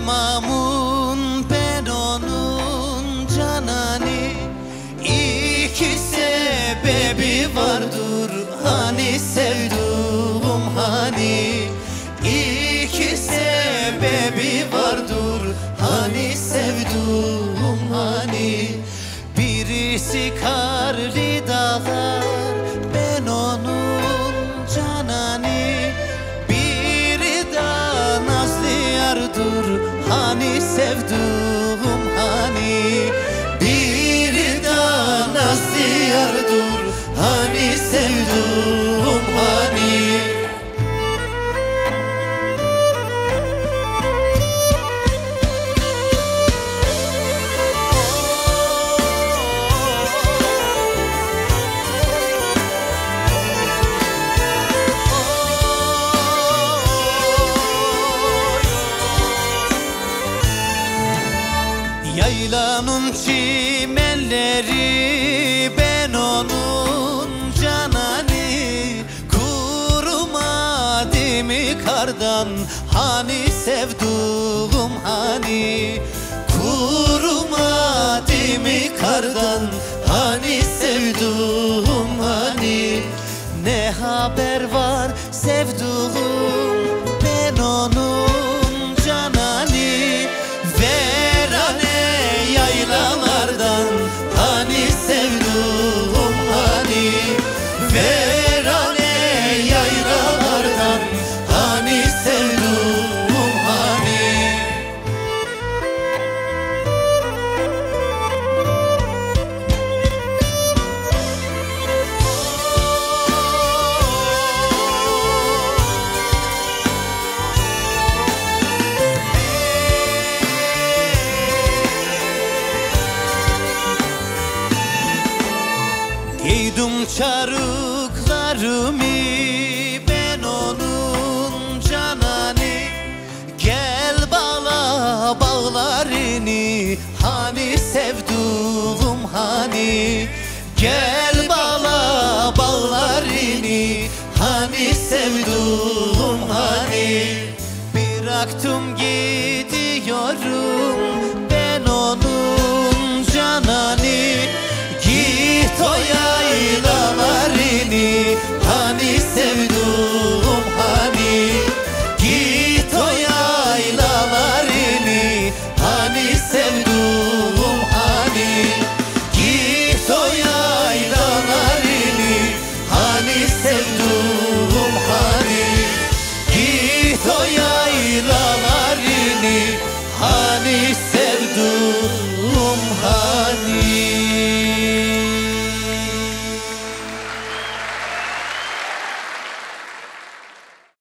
Mamun ben onun canani. İki sebebi vardır hani sevduğum hani. İki sebebi vardır hani sevduğum hani. Birisi karlı dağlar ben onun canani. Biri de nazlı yardır hani sevduğum hani. Biri de nazlı yardır hani sevduğum hani. Yaylanın çimenleri ben onun canani. Kurumadı mı kardan hani sevduğum hani. Kurumadı mı kardan hani sevduğum hani. Ne haber var sevduğum ben onun canani. Yaylalardan hani sevduğum hani. Verane yaylalardan hani sevduğum hani. Giydim çarıklarımı ben onun canani. Gel bağla bağlarını hani sevduğum hani. Gel bağla bağlarını hani sevduğum hani. Bıraktım gidiyorum